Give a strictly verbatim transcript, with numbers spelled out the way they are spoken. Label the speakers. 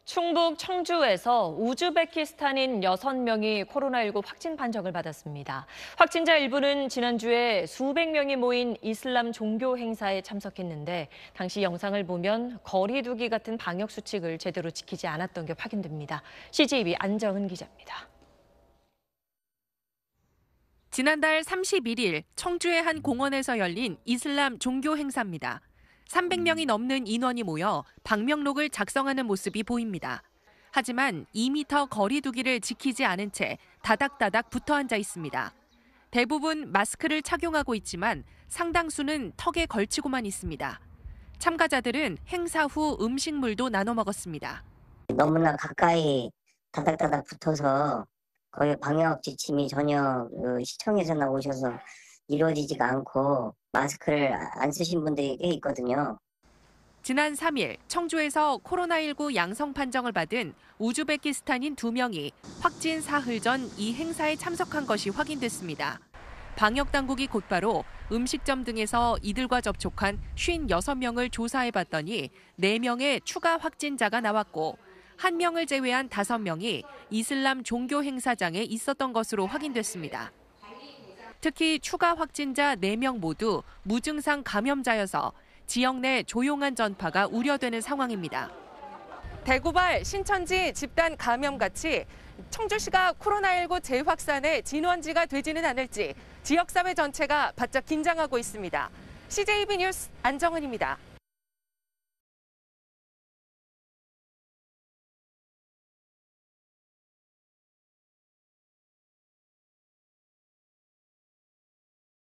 Speaker 1: 충북 청주에서 우즈베키스탄인 여섯 명이 코로나십구 확진 판정을 받았습니다. 확진자 일부는 지난주에 수백 명이 모인 이슬람 종교 행사에 참석했는데 당시 영상을 보면 거리 두기 같은 방역 수칙을 제대로 지키지 않았던 게 확인됩니다. 씨지티비 안정은 기자입니다.
Speaker 2: 지난달 삼십일 일 청주의 한 공원에서 열린 이슬람 종교 행사입니다. 삼백 명이 넘는 인원이 모여 방명록을 작성하는 모습이 보입니다. 하지만 이 미터 거리 두기를 지키지 않은 채 다닥다닥 붙어 앉아 있습니다. 대부분 마스크를 착용하고 있지만 상당수는 턱에 걸치고만 있습니다. 참가자들은 행사 후 음식물도 나눠 먹었습니다.
Speaker 3: 너무나 가까이 다닥다닥 붙어서 거의 방역 지침이 전혀 시청에서 나오셔서 이루어지지가 않고 마스크를 안 쓰신 분들이 꽤 있거든요.
Speaker 2: 지난 삼 일 청주에서 코로나십구 양성 판정을 받은 우즈베키스탄인 두 명이 확진 사흘 전 이 행사에 참석한 것이 확인됐습니다. 방역 당국이 곧바로 음식점 등에서 이들과 접촉한 오십육 명을 조사해봤더니 네 명의 추가 확진자가 나왔고 한 명을 제외한 다섯 명이 이슬람 종교 행사장에 있었던 것으로 확인됐습니다. 특히 추가 확진자 네 명 모두 무증상 감염자여서 지역 내 조용한 전파가 우려되는 상황입니다. 대구발 신천지 집단 감염같이 청주시가 코로나십구 재확산의 진원지가 되지는 않을지 지역사회 전체가 바짝 긴장하고 있습니다. 씨제이비 뉴스 안정은입니다.